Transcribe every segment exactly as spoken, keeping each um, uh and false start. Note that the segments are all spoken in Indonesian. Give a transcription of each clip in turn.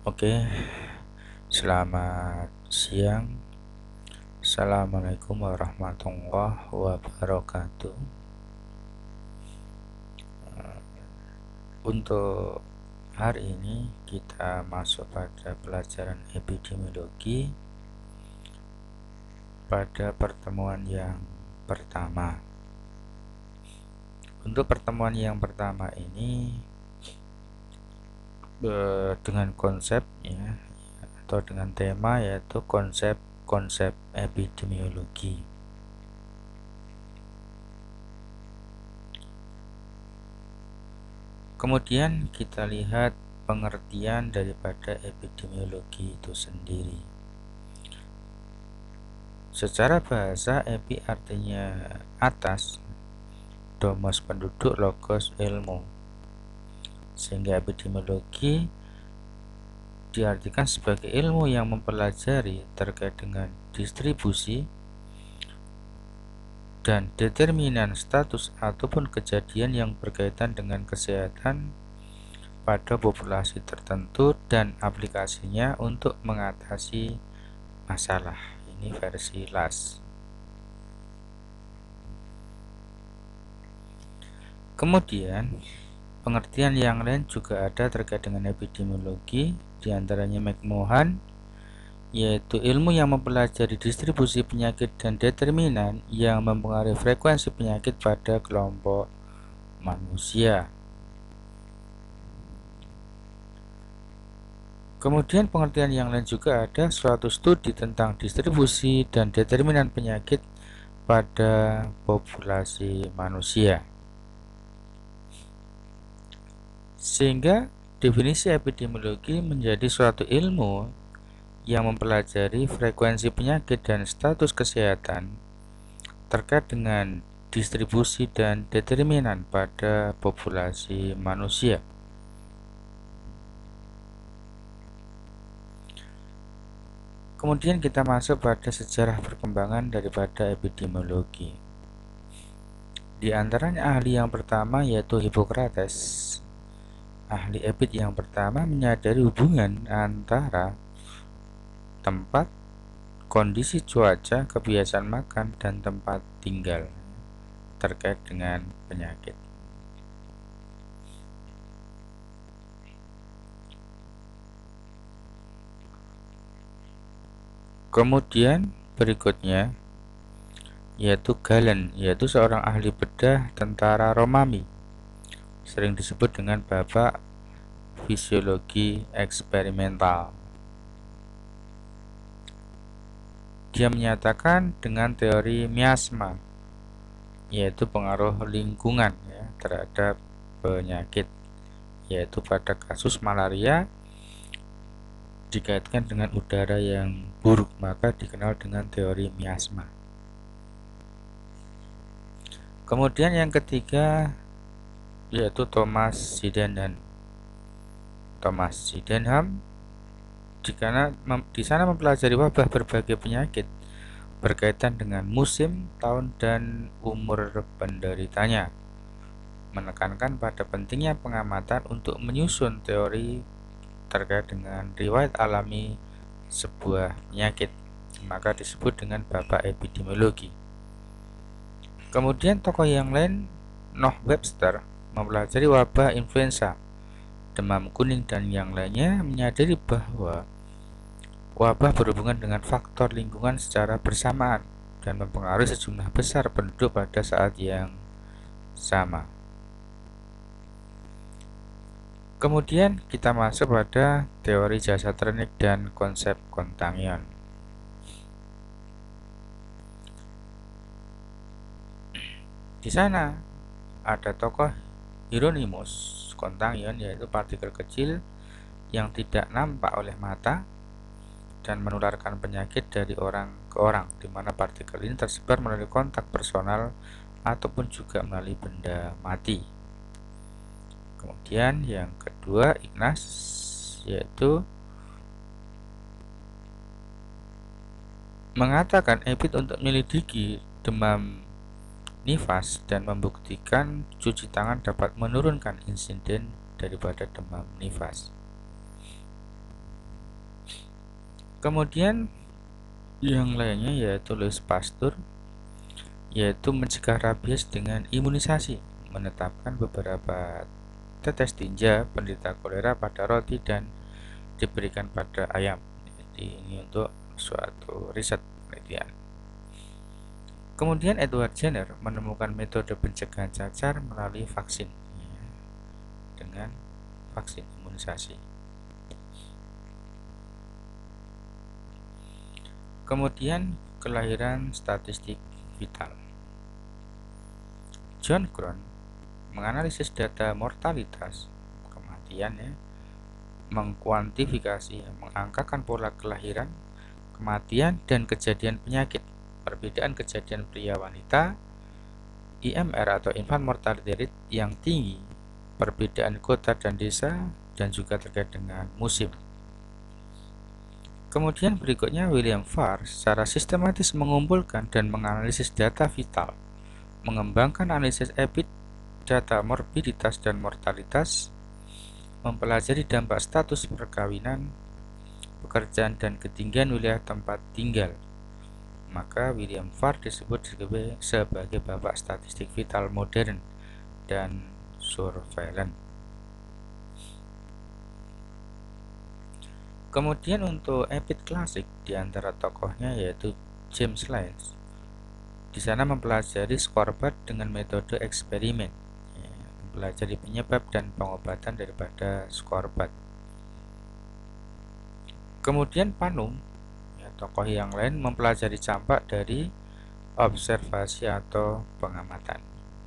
Oke, selamat siang. Assalamualaikum warahmatullahi wabarakatuh. Untuk hari ini kita masuk pada pelajaran epidemiologi pada pertemuan yang pertama. Untuk pertemuan yang pertama ini dengan konsep ya, atau dengan tema yaitu konsep-konsep epidemiologi. Kemudian kita lihat pengertian daripada epidemiologi itu sendiri. Secara bahasa, epi artinya atas, domos penduduk, logos ilmu. Sehingga epidemiologi diartikan sebagai ilmu yang mempelajari terkait dengan distribusi dan determinan status ataupun kejadian yang berkaitan dengan kesehatan pada populasi tertentu dan aplikasinya untuk mengatasi masalah. Ini versi L A S. Kemudian pengertian yang lain juga ada terkait dengan epidemiologi, diantaranya McMahon, yaitu ilmu yang mempelajari distribusi penyakit dan determinan yang mempengaruhi frekuensi penyakit pada kelompok manusia. Kemudian pengertian yang lain juga ada suatu studi tentang distribusi dan determinan penyakit pada populasi manusia. Sehingga definisi epidemiologi menjadi suatu ilmu yang mempelajari frekuensi penyakit dan status kesehatan terkait dengan distribusi dan determinan pada populasi manusia. Kemudian kita masuk pada sejarah perkembangan daripada epidemiologi. Di antaranya ahli yang pertama yaitu Hippocrates. Ahli epid yang pertama menyadari hubungan antara tempat, kondisi cuaca, kebiasaan makan, dan tempat tinggal terkait dengan penyakit. Kemudian berikutnya yaitu Galen, yaitu seorang ahli bedah tentara Romawi, sering disebut dengan bapak fisiologi eksperimental. Dia menyatakan dengan teori miasma, yaitu pengaruh lingkungan ya, terhadap penyakit, yaitu pada kasus malaria dikaitkan dengan udara yang buruk, maka dikenal dengan teori miasma. Kemudian yang ketiga yaitu Thomas Sydenham. Thomas Sydenham di sana mempelajari wabah berbagai penyakit berkaitan dengan musim, tahun, dan umur penderitanya, menekankan pada pentingnya pengamatan untuk menyusun teori terkait dengan riwayat alami sebuah penyakit, maka disebut dengan bapak epidemiologi. Kemudian tokoh yang lain, Noah Webster, mempelajari wabah influenza, demam kuning, dan yang lainnya, menyadari bahwa wabah berhubungan dengan faktor lingkungan secara bersamaan dan mempengaruhi sejumlah besar penduduk pada saat yang sama. Kemudian kita masuk pada teori jasa trenik dan konsep kontangion. Di sana ada tokoh Hieronymus kontangion, yaitu partikel kecil yang tidak nampak oleh mata dan menularkan penyakit dari orang ke orang, di mana partikel ini tersebar melalui kontak personal ataupun juga melalui benda mati. Kemudian yang kedua Ignaz, yaitu mengatakan epid untuk menyelidiki demam nifas dan membuktikan cuci tangan dapat menurunkan insiden daripada demam nifas. Kemudian yang lainnya yaitu Louis Pasteur, yaitu mencegah rabies dengan imunisasi, menetapkan beberapa tetes tinja penderita kolera pada roti dan diberikan pada ayam. Jadi ini untuk suatu riset penelitian. Kemudian Edward Jenner menemukan metode pencegahan cacar melalui vaksin, ya, dengan vaksin imunisasi. Kemudian kelahiran statistik vital. John Crohn menganalisis data mortalitas kematian, ya, mengkuantifikasi, mengangkakan pola kelahiran, kematian, dan kejadian penyakit, perbedaan kejadian pria wanita, I M R atau infant mortality rate yang tinggi, perbedaan kota dan desa, dan juga terkait dengan musim. Kemudian berikutnya William Farr secara sistematis mengumpulkan dan menganalisis data vital, mengembangkan analisis epid, data morbiditas dan mortalitas, mempelajari dampak status perkawinan, pekerjaan dan ketinggian wilayah tempat tinggal. Maka William Farr disebut sebagai bapak statistik vital modern dan surveillance. Kemudian untuk epid klasik di antara tokohnya yaitu James Lange. Di sana mempelajari scorbat dengan metode eksperimen, ya, mempelajari penyebab dan pengobatan daripada scorbat. Kemudian Panum, ya, tokoh yang lain mempelajari campak dari observasi atau pengamatan.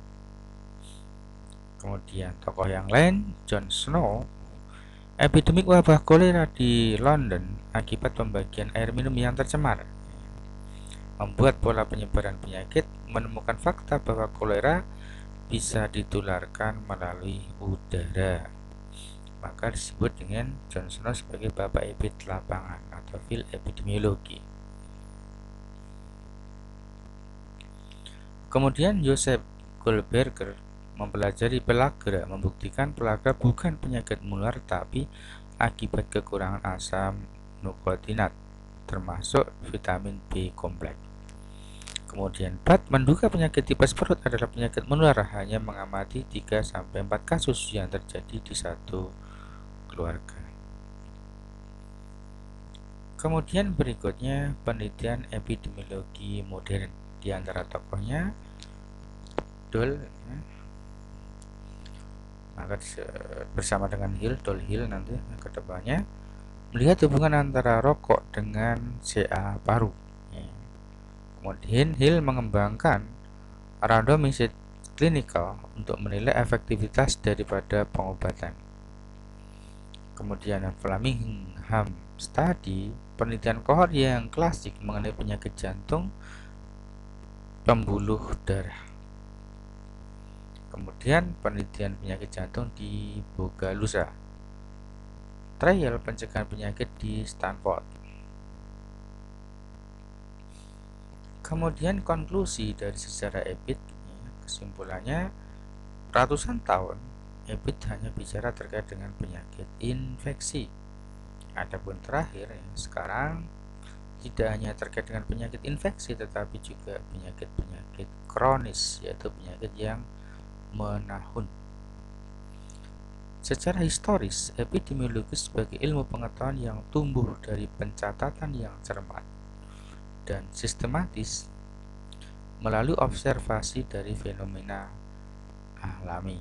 Kemudian tokoh yang lain John Snow, epidemik wabah kolera di London akibat pembagian air minum yang tercemar, membuat pola penyebaran penyakit, menemukan fakta bahwa kolera bisa ditularkan melalui udara. Maka disebut dengan John Snow sebagai bapak epid lapangan atau field epidemiologi. Kemudian Joseph Goldberger mempelajari pellagra, membuktikan pellagra bukan penyakit menular tapi akibat kekurangan asam nukleotinat termasuk vitamin B kompleks. Kemudian Bat menduga penyakit tipes perut adalah penyakit menular, hanya mengamati tiga sampai empat kasus yang terjadi di satu keluarga. Kemudian berikutnya penelitian epidemiologi modern, di antara tokohnya Dole, maka bersama dengan Hill, Dole Hill nanti ke depannya melihat hubungan antara rokok dengan C A paru. Kemudian Hill mengembangkan randomized clinical untuk menilai efektivitas daripada pengobatan. Kemudian Framingham Study, penelitian kohort yang klasik mengenai penyakit jantung, pembuluh darah. Kemudian penelitian penyakit jantung di Bogalusa, trial pencegahan penyakit di Stanford. Kemudian konklusi dari sejarah epid, kesimpulannya ratusan tahun epid hanya bicara terkait dengan penyakit infeksi. Adapun terakhir, ya, sekarang tidak hanya terkait dengan penyakit infeksi tetapi juga penyakit-penyakit kronis, yaitu penyakit yang menahun. Secara historis, epidemiologi sebagai ilmu pengetahuan yang tumbuh dari pencatatan yang cermat dan sistematis melalui observasi dari fenomena alami.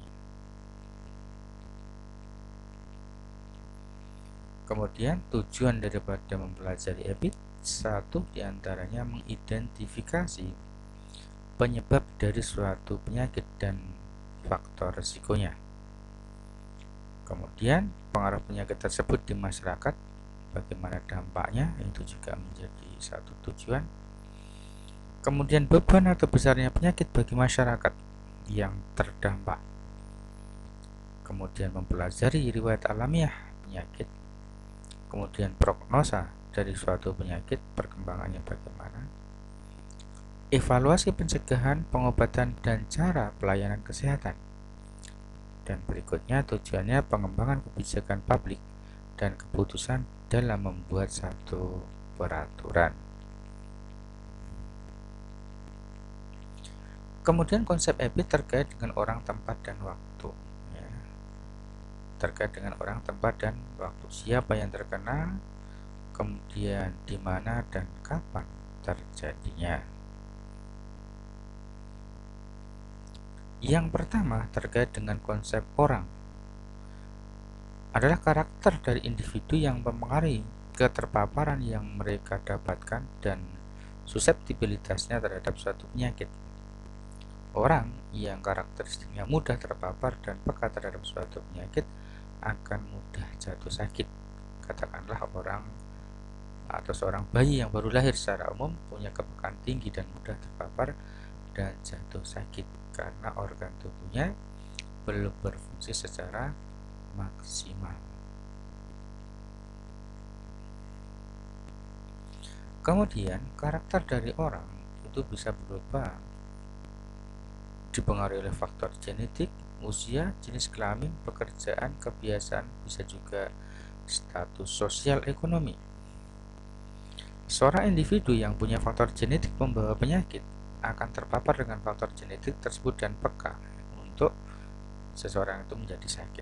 Kemudian tujuan daripada mempelajari epid, satu diantaranya mengidentifikasi penyebab dari suatu penyakit dan faktor resikonya. Kemudian pengaruh penyakit tersebut di masyarakat, bagaimana dampaknya, itu juga menjadi satu tujuan. Kemudian beban atau besarnya penyakit bagi masyarakat yang terdampak. Kemudian mempelajari riwayat alamiah penyakit. Kemudian prognosa dari suatu penyakit, perkembangannya bagaimana. Evaluasi pencegahan, pengobatan, dan cara pelayanan kesehatan. Dan berikutnya tujuannya pengembangan kebijakan publik dan keputusan dalam membuat satu peraturan. Kemudian konsep habit terkait dengan orang, tempat, dan waktu. Ya. Terkait dengan orang, tempat, dan waktu. Siapa yang terkena, kemudian di mana dan kapan terjadinya. Yang pertama terkait dengan konsep orang adalah karakter dari individu yang mempengaruhi keterpaparan yang mereka dapatkan dan suseptibilitasnya terhadap suatu penyakit. Orang yang karakteristiknya mudah terpapar dan peka terhadap suatu penyakit akan mudah jatuh sakit. Katakanlah orang atau seorang bayi yang baru lahir secara umum punya kepekaan tinggi dan mudah terpapar dan jatuh sakit karena organ tubuhnya belum berfungsi secara maksimal. Kemudian karakter dari orang itu bisa berubah dipengaruhi oleh faktor genetik, usia, jenis kelamin, pekerjaan, kebiasaan, bisa juga status sosial ekonomi. Seorang individu yang punya faktor genetik pembawa penyakit akan terpapar dengan faktor genetik tersebut dan peka untuk seseorang itu menjadi sakit.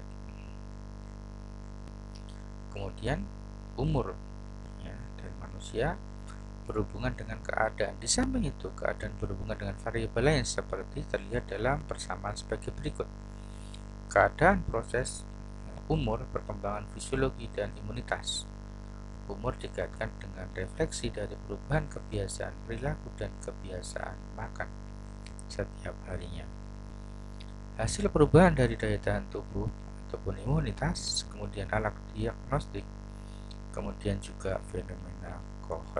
Kemudian umur ya, dari manusia berhubungan dengan keadaan. Di samping itu, keadaan berhubungan dengan variabel lain seperti terlihat dalam persamaan sebagai berikut. Keadaan, proses, umur, perkembangan fisiologi, dan imunitas. Umur dikaitkan dengan refleksi dari perubahan kebiasaan perilaku dan kebiasaan makan setiap harinya. Hasil perubahan dari daya tahan tubuh ataupun imunitas, kemudian alat diagnostik, kemudian juga fenomena kohort.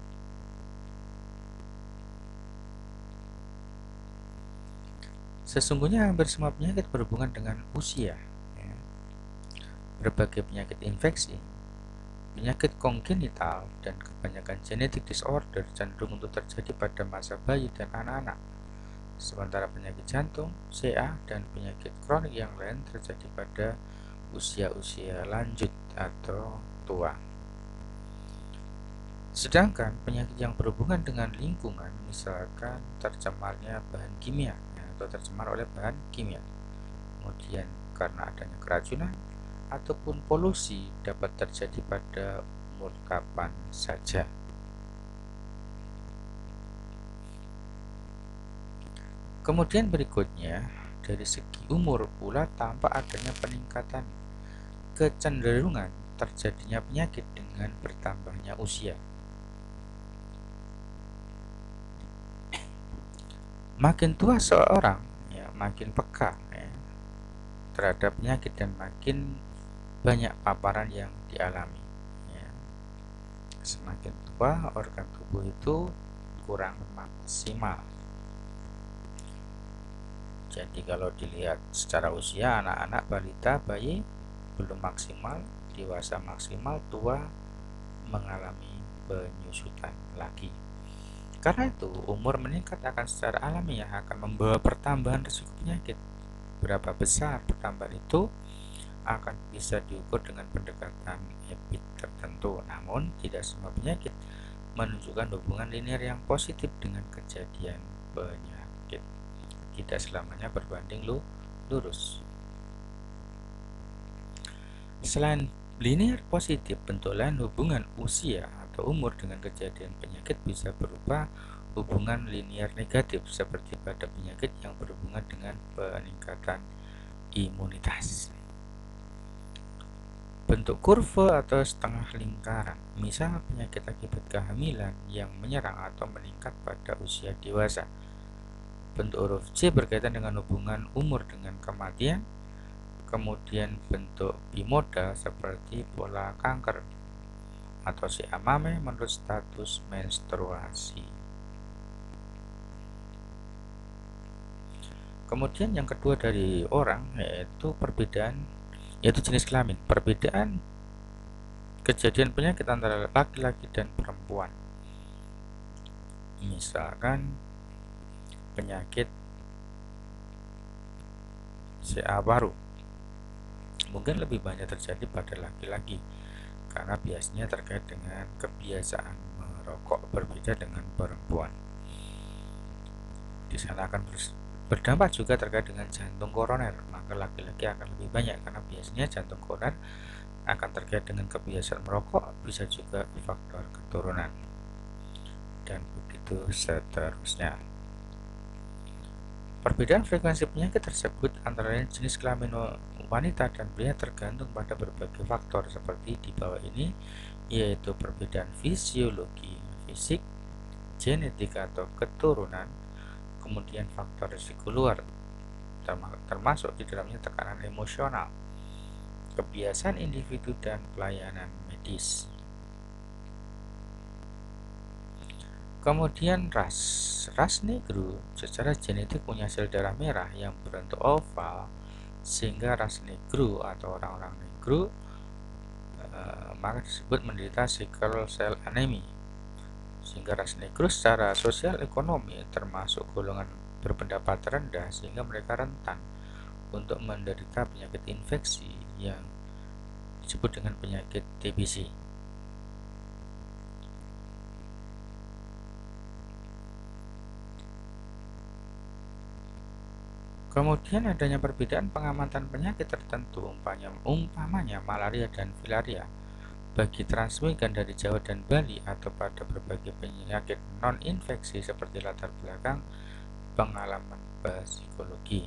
Sesungguhnya hampir semua penyakit berhubungan dengan usia. Ya. Berbagai penyakit infeksi, penyakit kongenital, dan kebanyakan genetic disorder cenderung untuk terjadi pada masa bayi dan anak-anak. Sementara penyakit jantung, C A, dan penyakit kronik yang lain terjadi pada usia-usia lanjut atau tua. Sedangkan penyakit yang berhubungan dengan lingkungan, misalkan tercemarnya bahan kimia atau tercemar oleh bahan kimia, kemudian karena adanya keracunan ataupun polusi, dapat terjadi pada umur kapan saja. Kemudian berikutnya, dari segi umur pula tampak adanya peningkatan kecenderungan terjadinya penyakit dengan bertambahnya usia. Makin tua seorang, ya, makin peka ya, terhadap penyakit dan makin banyak paparan yang dialami. Ya. Semakin tua, organ tubuh itu kurang maksimal. Jadi kalau dilihat secara usia, anak-anak, balita, bayi belum maksimal, dewasa maksimal, tua mengalami penyusutan lagi. Karena itu, umur meningkat akan secara alamiah akan membawa pertambahan risiko penyakit. Berapa besar pertambahan itu akan bisa diukur dengan pendekatan habit tertentu. Namun, tidak semua penyakit menunjukkan hubungan linear yang positif dengan kejadian penyakit. Tidak selamanya berbanding lurus. Selain linear positif, bentuk lain hubungan usia atau umur dengan kejadian penyakit bisa berupa hubungan linear negatif seperti pada penyakit yang berhubungan dengan peningkatan imunitas. Bentuk kurva atau setengah lingkaran, misal penyakit akibat kehamilan yang menyerang atau meningkat pada usia dewasa. Bentuk huruf C berkaitan dengan hubungan umur dengan kematian. Kemudian bentuk bimodal seperti pola kanker atau si amame menurut status menstruasi. Kemudian yang kedua dari orang yaitu perbedaan yaitu jenis kelamin. Perbedaan kejadian penyakit antara laki-laki dan perempuan. Misalkan penyakit C A paru mungkin lebih banyak terjadi pada laki-laki karena biasanya terkait dengan kebiasaan merokok berbeda dengan perempuan. Di sana akan berdampak juga terkait dengan jantung koroner, maka laki-laki akan lebih banyak karena biasanya jantung koroner akan terkait dengan kebiasaan merokok, bisa juga faktor keturunan, dan begitu seterusnya. Perbedaan frekuensi penyakit tersebut antara jenis kelamin wanita dan pria tergantung pada berbagai faktor seperti di bawah ini, yaitu perbedaan fisiologi fisik, genetik atau keturunan, kemudian faktor risiko luar, termasuk di dalamnya tekanan emosional, kebiasaan individu, dan pelayanan medis. Kemudian ras. Ras Negro secara genetik punya sel darah merah yang berbentuk oval, sehingga ras Negro atau orang-orang Negro eh, maka disebut menderita sickle cell anemia. Sehingga ras Negro secara sosial ekonomi termasuk golongan berpendapat rendah, sehingga mereka rentan untuk menderita penyakit infeksi yang disebut dengan penyakit T B C. Kemudian adanya perbedaan pengamatan penyakit tertentu, umpamanya, umpamanya malaria dan filaria bagi transmigran dari Jawa dan Bali, atau pada berbagai penyakit non-infeksi seperti latar belakang pengalaman psikologi.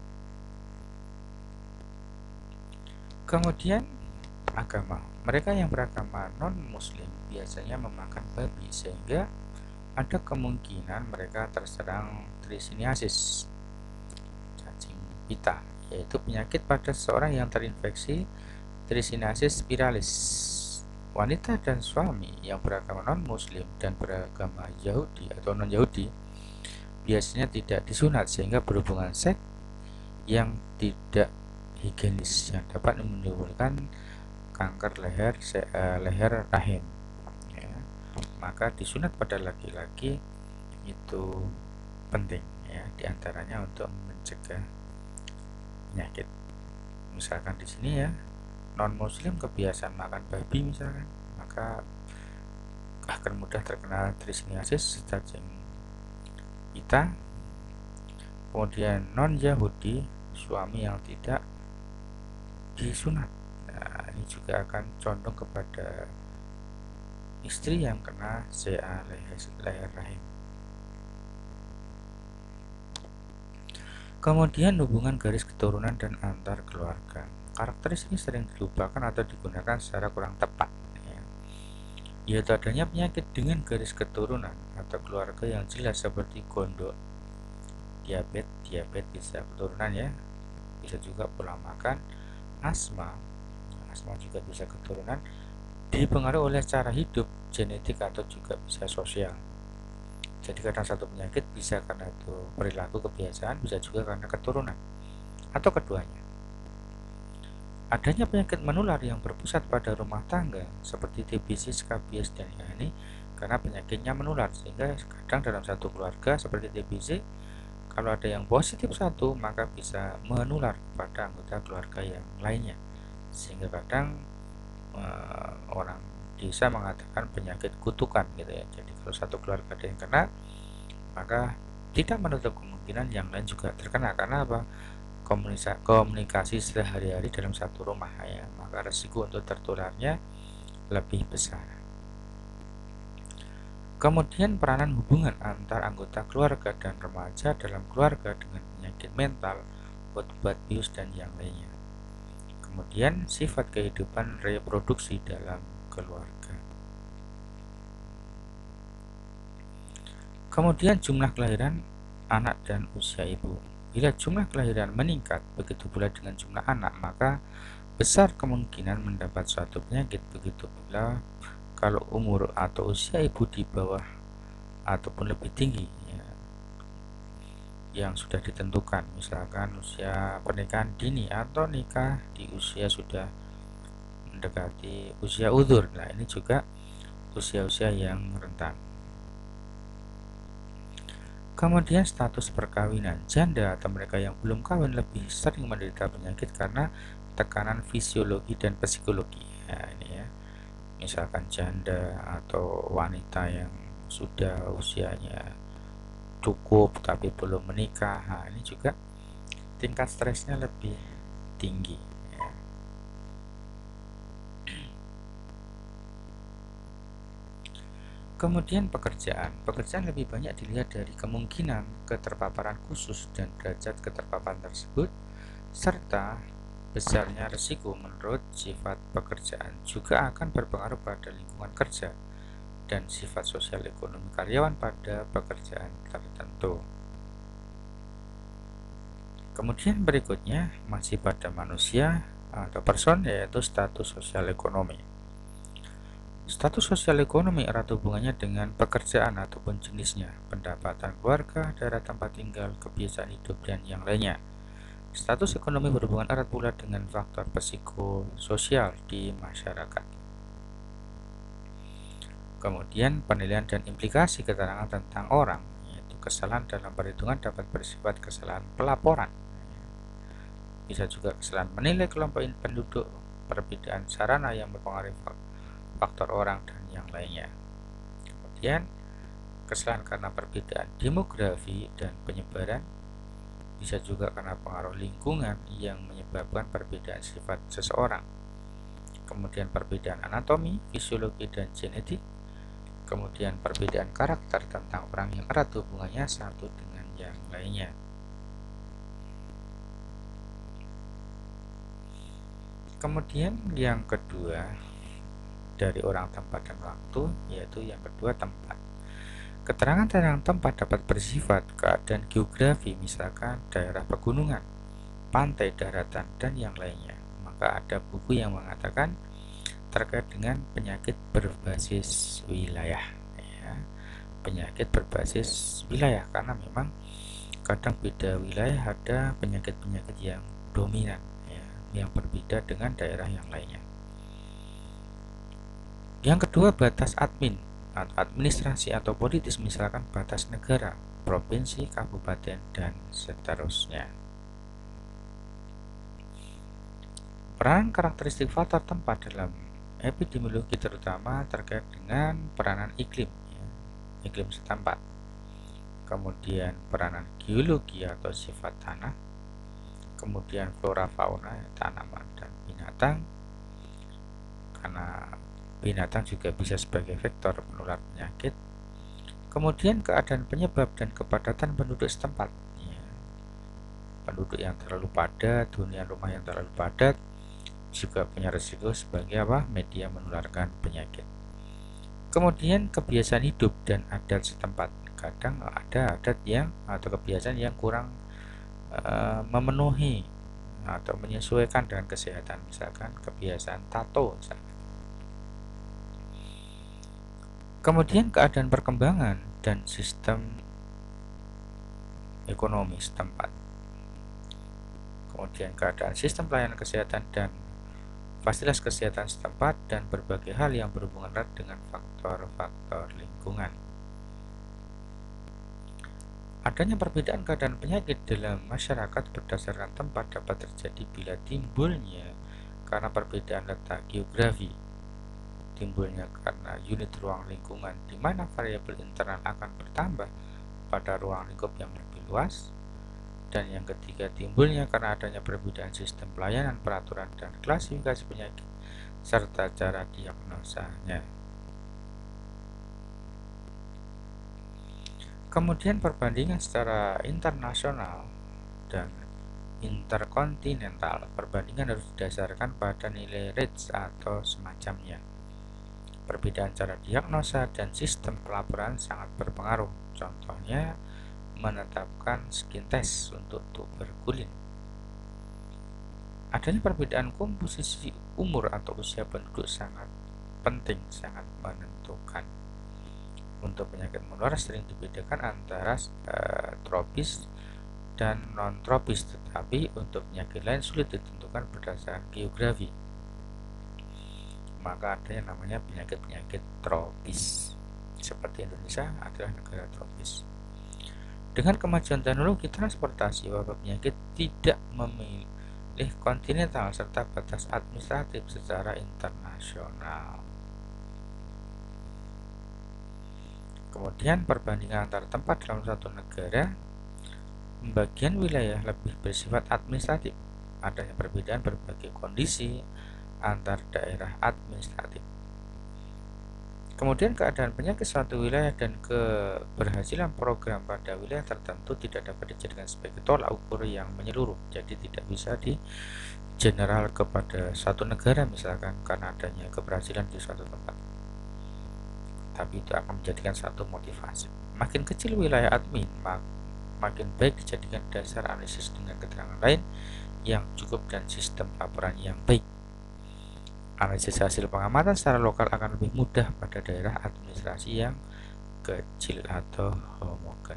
Kemudian agama. Mereka yang beragama non-muslim biasanya memakan babi, sehingga ada kemungkinan mereka terserang trisiniasis, cacing pita, yaitu penyakit pada seseorang yang terinfeksi trisiniasis spiralis. Wanita dan suami yang beragama non-muslim dan beragama Yahudi atau non-Yahudi biasanya tidak disunat, sehingga berhubungan seks yang tidak higienis yang dapat menimbulkan kanker leher leher rahim, ya. Maka disunat pada laki-laki itu penting, ya, diantaranya untuk mencegah penyakit. Misalkan di sini ya, non muslim kebiasaan makan babi misalkan, maka akan mudah terkena trisiniasis, cacing pita. Kemudian non Yahudi, suami yang tidak disunat, nah ini juga akan condong kepada istri yang kena C A leher rahim. Kemudian hubungan garis keturunan dan antar keluarga. Karakteristik ini sering dilupakan atau digunakan secara kurang tepat, ya. Yaitu adanya penyakit dengan garis keturunan atau keluarga yang jelas seperti gondok, diabetes, diabetes bisa keturunan, ya. Bisa juga pola makan, asma, asma juga bisa keturunan, dipengaruhi oleh cara hidup, genetik, atau juga bisa sosial. Jadi kadang satu penyakit bisa karena itu perilaku, kebiasaan, bisa juga karena keturunan, atau keduanya. Adanya penyakit menular yang berpusat pada rumah tangga seperti T B C, skabies, dan yang ini karena penyakitnya menular, sehingga kadang dalam satu keluarga seperti T B C, kalau ada yang positif satu maka bisa menular kepada anggota keluarga yang lainnya, sehingga kadang uh, orang bisa mengatakan penyakit kutukan gitu ya. Jadi kalau satu keluarga ada yang kena, maka tidak menutup kemungkinan yang lain juga terkena. Karena apa? Komunikasi, komunikasi sehari-hari dalam satu rumah, ya, maka resiko untuk tertularnya lebih besar. Kemudian peranan hubungan antar anggota keluarga dan remaja dalam keluarga dengan penyakit mental, obat bius, dan yang lainnya. Kemudian sifat kehidupan reproduksi dalam keluarga. Kemudian jumlah kelahiran anak dan usia ibu. Bila jumlah kelahiran meningkat, begitu pula dengan jumlah anak, maka besar kemungkinan mendapat suatu penyakit. Begitu pula kalau umur atau usia ibu di bawah ataupun lebih tinggi, ya, yang sudah ditentukan, misalkan usia pernikahan dini atau nikah di usia sudah mendekati usia uzur. Nah, ini juga usia-usia yang rentan. Kemudian status perkawinan. Janda atau mereka yang belum kawin lebih sering menderita penyakit karena tekanan fisiologi dan psikologi. Nah, ini ya. misalkan janda atau wanita yang sudah usianya cukup tapi belum menikah, nah, ini juga tingkat stresnya lebih tinggi ya. Kemudian pekerjaan pekerjaan lebih banyak dilihat dari kemungkinan keterpaparan khusus dan derajat keterpaparan tersebut, serta besarnya risiko. Menurut sifat pekerjaan juga akan berpengaruh pada lingkungan kerja dan sifat sosial ekonomi karyawan pada pekerjaan tertentu. Kemudian berikutnya masih pada manusia atau person, yaitu status sosial ekonomi. Status sosial ekonomi erat hubungannya dengan pekerjaan ataupun jenisnya, pendapatan keluarga, daerah tempat tinggal, kebiasaan hidup, dan yang lainnya. Status ekonomi berhubungan erat pula dengan faktor psikososial di masyarakat. Kemudian penilaian dan implikasi keterangan tentang orang, yaitu kesalahan dalam perhitungan dapat bersifat kesalahan pelaporan. Bisa juga kesalahan menilai kelompok penduduk, perbedaan sarana yang mempengaruhi faktor orang, dan yang lainnya. Kemudian kesalahan karena perbedaan demografi dan penyebaran, bisa juga karena pengaruh lingkungan yang menyebabkan perbedaan sifat seseorang. Kemudian perbedaan anatomi, fisiologi, dan genetik. Kemudian perbedaan karakter tentang orang yang erat hubungannya satu dengan yang lainnya. Kemudian yang kedua dari orang, tempat, dan waktu, yaitu yang kedua tempat. Keterangan tentang tempat dapat bersifat keadaan geografi, misalkan daerah pegunungan, pantai, daratan, dan yang lainnya. Maka ada buku yang mengatakan terkait dengan penyakit berbasis wilayah ya. Penyakit berbasis wilayah karena memang kadang beda wilayah ada penyakit-penyakit yang dominan ya, yang berbeda dengan daerah yang lainnya. Yang kedua, batas admin atau administrasi atau politis, misalkan batas negara, provinsi, kabupaten, dan seterusnya. Peran karakteristik faktor tempat dalam epidemiologi terutama terkait dengan peranan iklim ya, iklim setempat. Kemudian peranan geologi atau sifat tanah. Kemudian flora fauna, tanaman dan binatang, karena binatang juga bisa sebagai vektor penular penyakit. Kemudian keadaan penyebab dan kepadatan penduduk setempat ya. Penduduk yang terlalu padat, hunian rumah yang terlalu padat juga punya risiko sebagai apa? Media menularkan penyakit. Kemudian kebiasaan hidup dan adat setempat. Kadang ada adat yang atau kebiasaan yang kurang uh, memenuhi atau menyesuaikan dengan kesehatan, misalkan kebiasaan tato misalkan. Kemudian keadaan perkembangan dan sistem ekonomi setempat. Kemudian keadaan sistem pelayanan kesehatan dan fasilitas kesehatan setempat, dan berbagai hal yang berhubungan erat dengan faktor-faktor lingkungan. Adanya perbedaan keadaan penyakit dalam masyarakat berdasarkan tempat dapat terjadi bila timbulnya karena perbedaan letak geografi, timbulnya karena unit ruang lingkungan di mana variabel internal akan bertambah pada ruang lingkup yang lebih luas. Dan yang ketiga, timbulnya karena adanya perbedaan sistem pelayanan, peraturan, dan klasifikasi penyakit, serta cara diagnosanya. Kemudian perbandingan secara internasional dan interkontinental. Perbandingan harus didasarkan pada nilai rates atau semacamnya. Perbedaan cara diagnosa dan sistem pelaporan sangat berpengaruh. Contohnya, menetapkan skin test untuk tuberkulin. Adanya perbedaan komposisi umur atau usia penduduk sangat penting, sangat menentukan. Untuk penyakit menular sering dibedakan antara uh, tropis dan non tropis, tetapi untuk penyakit lain sulit ditentukan berdasarkan geografi. Maka ada yang namanya penyakit-penyakit tropis. Seperti Indonesia adalah negara tropis. Dengan kemajuan teknologi transportasi, wabah penyakit tidak memilih kontinental serta batas administratif secara internasional. Kemudian perbandingan antar tempat dalam satu negara, pembagian wilayah lebih bersifat administratif. Adanya perbedaan berbagai kondisi antar daerah administratif. Kemudian keadaan penyakit suatu wilayah dan keberhasilan program pada wilayah tertentu tidak dapat dijadikan sebagai tolak ukur yang menyeluruh. Jadi tidak bisa di general kepada satu negara misalkan karena adanya keberhasilan di suatu tempat. Tapi itu akan menjadikan satu motivasi. Makin kecil wilayah admin, mak makin baik dijadikan dasar analisis dengan keterangan lain yang cukup dan sistem laporan yang baik. Analisis hasil pengamatan secara lokal akan lebih mudah pada daerah administrasi yang kecil atau homogen.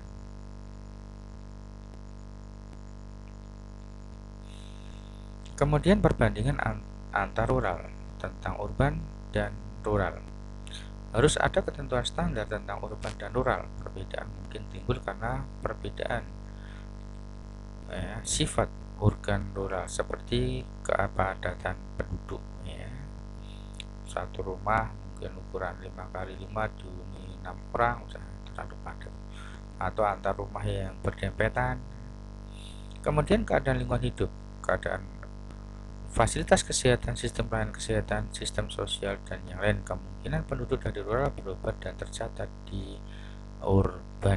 Kemudian perbandingan antar rural tentang urban dan rural. Harus ada ketentuan standar tentang urban dan rural. Perbedaan mungkin timbul karena perbedaan ya, sifat urban rural seperti kepadatan penduduk ya. Satu rumah mungkin ukuran lima kali lima dihuni enam orang misalnya, terlalu padat, atau antar rumah yang berdempetan. Kemudian keadaan lingkungan hidup, keadaan fasilitas kesehatan, sistem pelayanan kesehatan, sistem sosial, dan yang lain. Kemungkinan penduduk dari rural berubah dan tercatat di urban.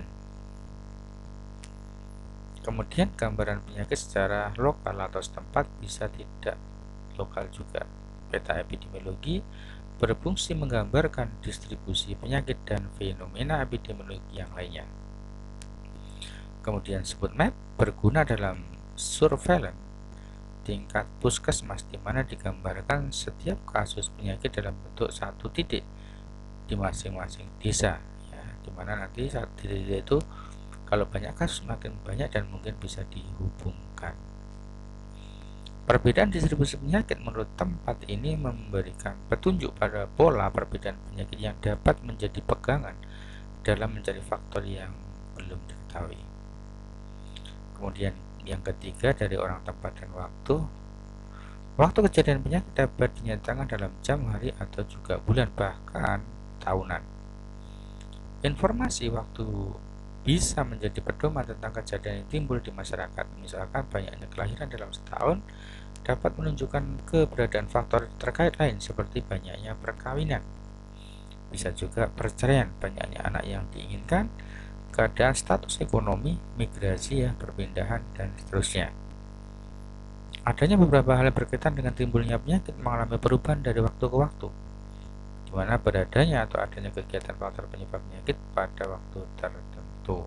Kemudian gambaran penyakit secara lokal atau setempat bisa tidak lokal juga. Peta epidemiologi berfungsi menggambarkan distribusi penyakit dan fenomena epidemiologi yang lainnya. Kemudian sebut map berguna dalam surveillance tingkat puskesmas, di mana digambarkan setiap kasus penyakit dalam bentuk satu titik di masing-masing desa ya, di mana nanti satu titik itu kalau banyak kasus makin banyak dan mungkin bisa dihubungkan. Perbedaan distribusi penyakit menurut tempat ini memberikan petunjuk pada pola perbedaan penyakit yang dapat menjadi pegangan dalam mencari faktor yang belum diketahui. Kemudian yang ketiga, dari orang, tempat, dan waktu. Waktu kejadian penyakit dapat dinyatakan dalam jam, hari, atau juga bulan, bahkan tahunan. Informasi waktu bisa menjadi pedoman tentang kejadian yang timbul di masyarakat. Misalkan banyaknya kelahiran dalam setahun dapat menunjukkan keberadaan faktor terkait lain seperti banyaknya perkawinan. Bisa juga perceraian, banyaknya anak yang diinginkan, keadaan status ekonomi, migrasi ya, perpindahan, dan seterusnya. Adanya beberapa hal yang berkaitan dengan timbulnya penyakit mengalami perubahan dari waktu ke waktu, di mana beradanya atau adanya kegiatan faktor penyebab penyakit pada waktu tertentu.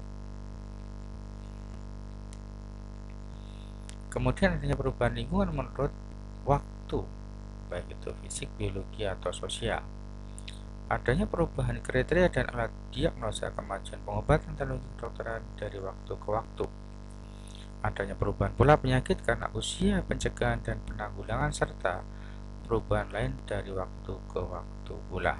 Kemudian adanya perubahan lingkungan menurut waktu, baik itu fisik, biologi, atau sosial. Adanya perubahan kriteria dan alat diagnosa, kemajuan pengobatan, teknologi kedokteran dari waktu ke waktu. Adanya perubahan pola penyakit karena usia, pencegahan, dan penanggulangan, serta perubahan lain dari waktu ke waktu pula.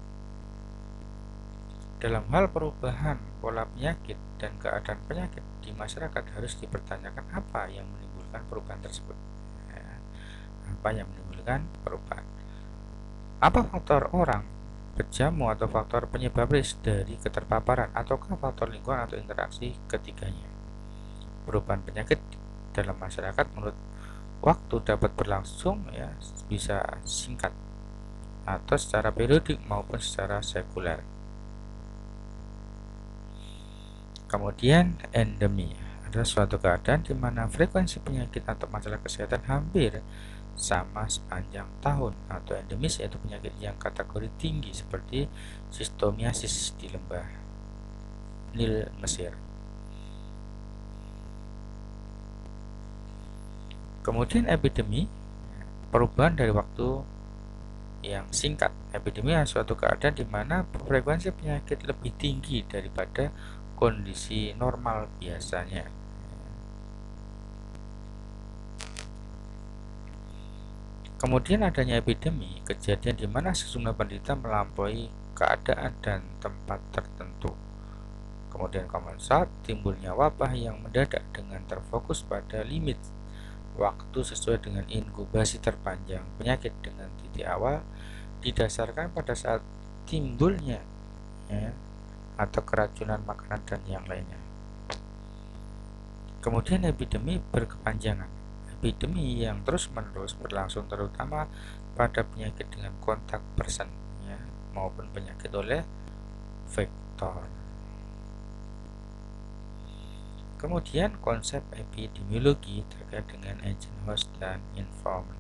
Dalam hal perubahan pola penyakit dan keadaan penyakit di masyarakat harus dipertanyakan apa yang menimbulkan perubahan tersebut. Ya, apa yang menimbulkan perubahan? Apa faktor orang, berjamu, atau faktor penyebab risk dari keterpaparan, ataukah faktor lingkungan atau interaksi ketiganya? Perubahan penyakit dalam masyarakat menurut waktu dapat berlangsung ya, bisa singkat atau secara periodik maupun secara sekuler. Kemudian endemi adalah suatu keadaan di mana frekuensi penyakit atau masalah kesehatan hampir sama sepanjang tahun, atau endemis yaitu penyakit yang kategori tinggi seperti sistomiasis di lembah Nil Mesir. Kemudian epidemi, perubahan dari waktu yang singkat. Epidemi adalah suatu keadaan di mana frekuensi penyakit lebih tinggi daripada kondisi normal biasanya. Kemudian adanya epidemi, kejadian di mana sejumlah penderita melampaui keadaan dan tempat tertentu. Kemudian komensat, timbulnya wabah yang mendadak dengan terfokus pada limit waktu sesuai dengan inkubasi terpanjang penyakit dengan titik awal didasarkan pada saat timbulnya ya, atau keracunan makanan dan yang lainnya. Kemudian epidemi berkepanjangan. Epidemi yang terus-menerus berlangsung terutama pada penyakit dengan kontak person ya, maupun penyakit oleh vektor. Kemudian konsep epidemiologi terkait dengan agent, host, dan informant.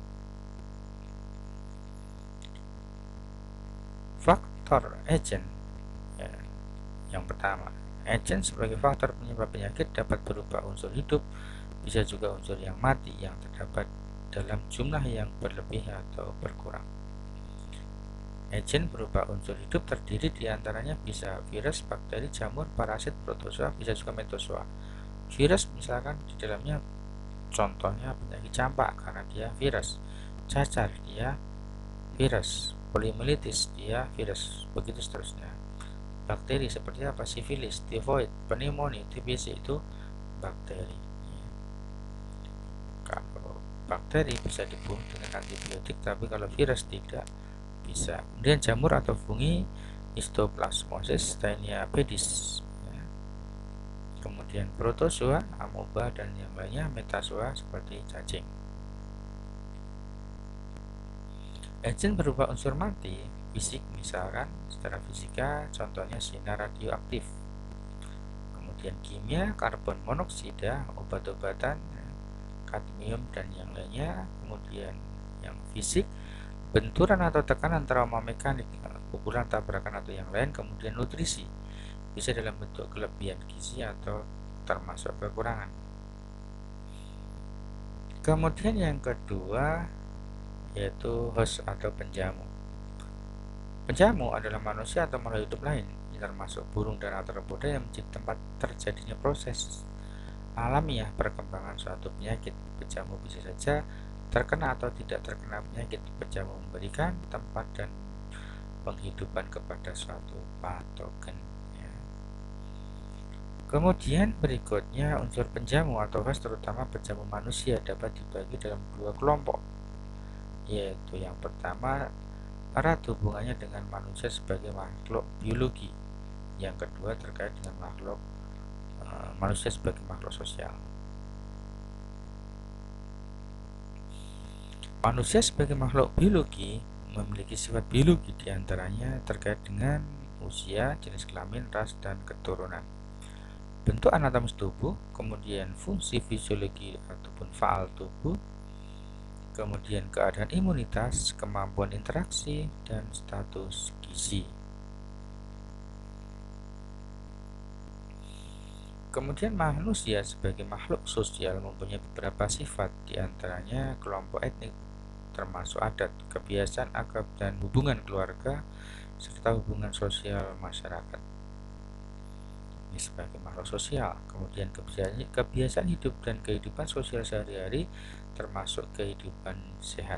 Faktor agent ya, yang pertama, agent sebagai faktor penyebab penyakit dapat berupa unsur hidup, bisa juga unsur yang mati yang terdapat dalam jumlah yang berlebih atau berkurang. Agent berupa unsur hidup terdiri diantaranya bisa virus, bakteri, jamur, parasit, protozoa, bisa juga metozoa. Virus misalkan di dalamnya contohnya penyakit campak karena dia virus, cacar dia virus, poliomyelitis dia virus, begitu seterusnya. Bakteri seperti apa? Sifilis, tifoid, pneumonia, T B C itu bakteri. Kalau bakteri bisa dibunuh dengan antibiotik, tapi kalau virus tidak bisa. Kemudian jamur atau fungi, histoplasmosis, Taenia pedis. Kemudian protozoa, amoeba, dan yang lainnya, metazoa seperti cacing. Agent berupa unsur mati, fisik misalkan secara fisika, contohnya sinar radioaktif. Kemudian kimia, karbon monoksida, obat-obatan, kadmium, dan yang lainnya. Kemudian yang fisik, benturan atau tekanan, trauma mekanik, pukulan, tabrakan, atau yang lain. Kemudian nutrisi, bisa dalam bentuk kelebihan gizi atau termasuk kekurangan. Kemudian yang kedua yaitu host atau penjamu. Penjamu adalah manusia atau makhluk hidup lain, termasuk burung dan arthropoda yang menjadi tempat terjadinya proses alamiah perkembangan suatu penyakit. Penjamu bisa saja terkena atau tidak terkena penyakit. Penjamu memberikan tempat dan penghidupan kepada suatu patogen. Kemudian berikutnya unsur penjamu atau host terutama penjamu manusia dapat dibagi dalam dua kelompok, yaitu yang pertama erat hubungannya dengan manusia sebagai makhluk biologi, yang kedua terkait dengan makhluk e, manusia sebagai makhluk sosial. Manusia sebagai makhluk biologi memiliki sifat biologi diantaranya terkait dengan usia, jenis kelamin, ras, dan keturunan, bentuk anatomis tubuh, kemudian fungsi fisiologi ataupun faal tubuh, kemudian keadaan imunitas, kemampuan interaksi, dan status gizi. Kemudian manusia sebagai makhluk sosial mempunyai beberapa sifat, diantaranya kelompok etnik, termasuk adat, kebiasaan, agama, dan hubungan keluarga, serta hubungan sosial masyarakat. Ini sebagai makhluk sosial. Kemudian kebiasaan, kebiasaan hidup dan kehidupan sosial sehari-hari, termasuk kehidupan sehat.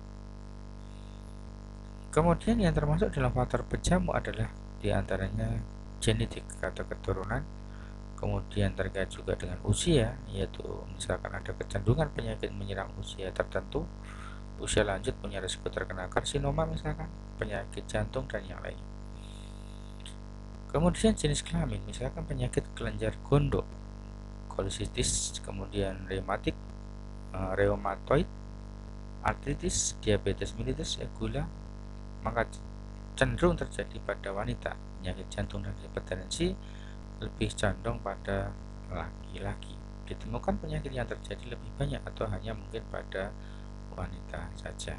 Kemudian yang termasuk dalam faktor penjamu adalah diantaranya genetik atau keturunan, kemudian terkait juga dengan usia, yaitu misalkan ada kecenderungan penyakit menyerang usia tertentu, usia lanjut punya risiko terkena karsinoma misalkan, penyakit jantung, dan yang lainnya. Kemudian jenis kelamin, misalkan penyakit kelenjar gondok, kolisitis, kemudian reumatik, reumatoid, artritis, diabetes mellitus, gula, maka cenderung terjadi pada wanita. Penyakit jantung dan hipertensi lebih condong pada laki-laki. Ditemukan penyakit yang terjadi lebih banyak atau hanya mungkin pada wanita saja.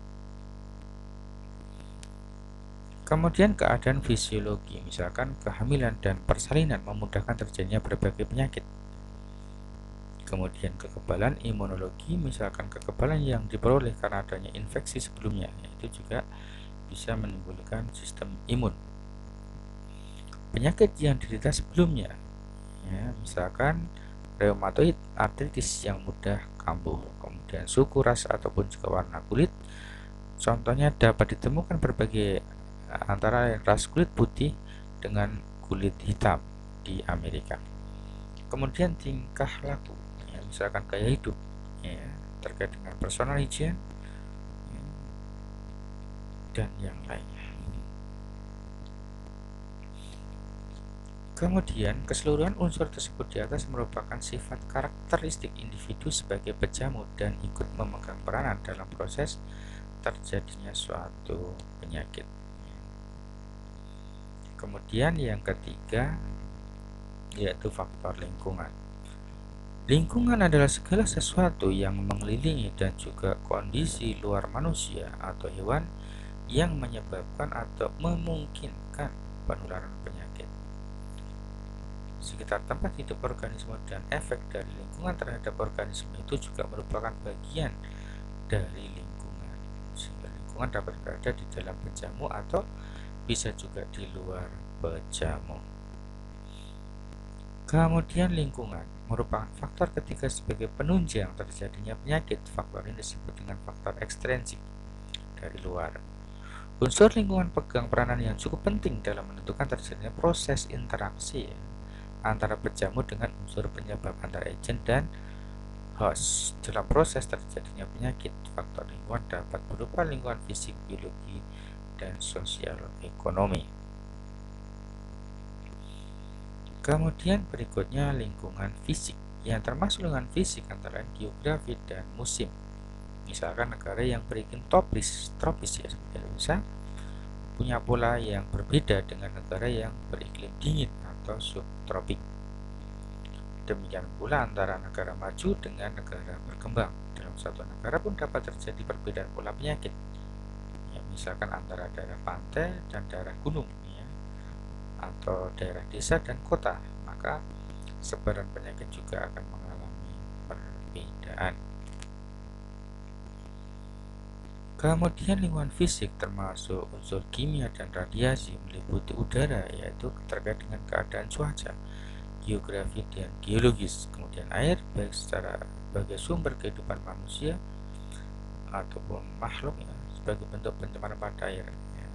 Kemudian keadaan fisiologi, misalkan kehamilan dan persalinan memudahkan terjadinya berbagai penyakit. Kemudian kekebalan imunologi, misalkan kekebalan yang diperoleh karena adanya infeksi sebelumnya, itu juga bisa menimbulkan sistem imun. Penyakit yang diderita sebelumnya, ya, misalkan reumatoid artritis yang mudah kambuh. Kemudian suku, ras, ataupun juga warna kulit, contohnya dapat ditemukan berbagai antara ras kulit putih dengan kulit hitam di Amerika. Kemudian tingkah laku, ya, misalkan gaya hidup, ya, terkait dengan personal hygiene, ya, dan yang lainnya. Kemudian, keseluruhan unsur tersebut di atas merupakan sifat karakteristik individu sebagai pejamu dan ikut memegang peranan dalam proses terjadinya suatu penyakit. Kemudian yang ketiga yaitu faktor lingkungan. Lingkungan adalah segala sesuatu yang mengelilingi dan juga kondisi luar manusia atau hewan yang menyebabkan atau memungkinkan penularan penyakit. Sekitar tempat hidup organisme dan efek dari lingkungan terhadap organisme itu juga merupakan bagian dari lingkungan, sehingga lingkungan dapat berada di dalam pejamu atau bisa juga di luar pejamu. Kemudian lingkungan merupakan faktor ketiga sebagai penunjang terjadinya penyakit. Faktor ini disebut dengan faktor ekstrinsik dari luar. Unsur lingkungan pegang peranan yang cukup penting dalam menentukan terjadinya proses interaksi ya, antara pejamu dengan unsur penyebab antara agent dan host. Dalam proses terjadinya penyakit, faktor lingkungan dapat berupa lingkungan fisik, biologi, dan sosial ekonomi. Kemudian berikutnya lingkungan fisik, yang termasuk lingkungan fisik antara geografi dan musim. Misalkan negara yang beriklim tropis, tropis ya seperti Indonesia, punya pola yang berbeda dengan negara yang beriklim dingin atau subtropik. Demikian pula antara negara maju dengan negara berkembang. Dalam satu negara pun dapat terjadi perbedaan pola penyakit. Ya, misalkan antara daerah pantai dan daerah gunung, ya, atau daerah desa dan kota, maka sebaran penyakit juga akan mengalami perbedaan. Kemudian lingkungan fisik termasuk unsur kimia dan radiasi meliputi udara, yaitu terkait dengan keadaan cuaca, geografi dan geologis. Kemudian air baik secara sebagai sumber kehidupan manusia ataupun makhluk ya, sebagai bentuk pencemaran pada air ya.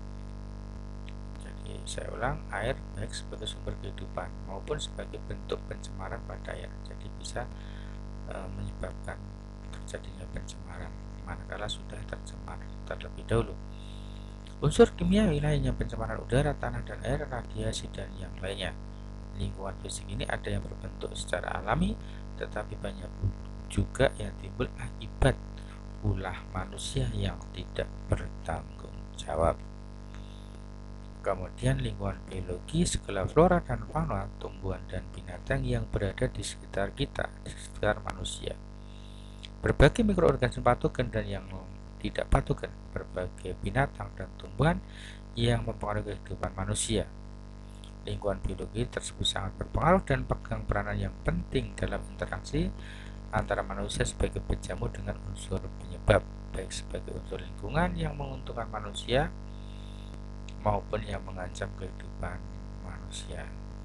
Jadi saya ulang, air baik sebagai sumber kehidupan maupun sebagai bentuk pencemaran pada air. Jadi bisa e, menyebabkan terjadinya pencemaran manakala sudah tercemar terlebih dahulu. Unsur kimia lainnya pencemaran udara, tanah dan air, radiasi dan yang lainnya. Lingkungan fisik ini ada yang berbentuk secara alami, tetapi banyak juga yang timbul akibat ulah manusia yang tidak bertanggung jawab. Kemudian lingkungan biologi, segala flora dan fauna, tumbuhan dan binatang yang berada di sekitar kita, di sekitar manusia. Berbagai mikroorganisme patogen dan yang tidak patogen, berbagai binatang dan tumbuhan yang mempengaruhi kehidupan manusia. Lingkungan biologi tersebut sangat berpengaruh dan pegang peranan yang penting dalam interaksi antara manusia sebagai pejamu dengan unsur penyebab, baik sebagai unsur lingkungan yang menguntungkan manusia maupun yang mengancam kehidupan manusia.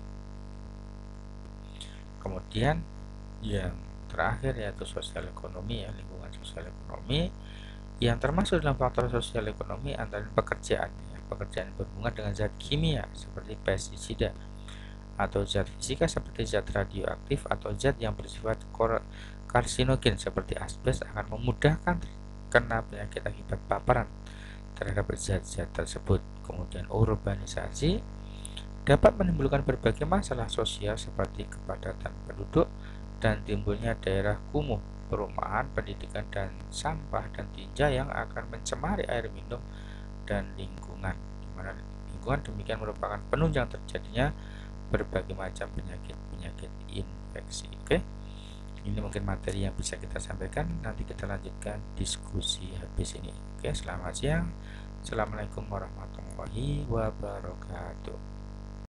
Kemudian yang terakhir yaitu sosial ekonomi ya, lingkungan sosial ekonomi yang termasuk dalam faktor sosial ekonomi antara pekerjaan ya, pekerjaan berhubungan dengan zat kimia seperti pestisida atau zat fisika seperti zat radioaktif atau zat yang bersifat karsinogen seperti asbes akan memudahkan terkena penyakit akibat paparan terhadap zat-zat tersebut. Kemudian urbanisasi dapat menimbulkan berbagai masalah sosial seperti kepadatan penduduk dan timbulnya daerah kumuh, perumahan, pendidikan dan sampah dan tinja yang akan mencemari air minum dan lingkungan, di mana lingkungan demikian merupakan penunjang terjadinya berbagai macam penyakit-penyakit infeksi. Oke, ini mungkin materi yang bisa kita sampaikan. Nanti kita lanjutkan diskusi habis ini. Oke, selamat siang. Assalamualaikum warahmatullahi wabarakatuh.